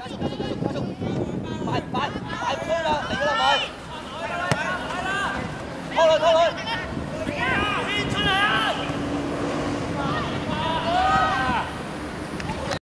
快唔推啦，嚟噶啦咪，拖佢。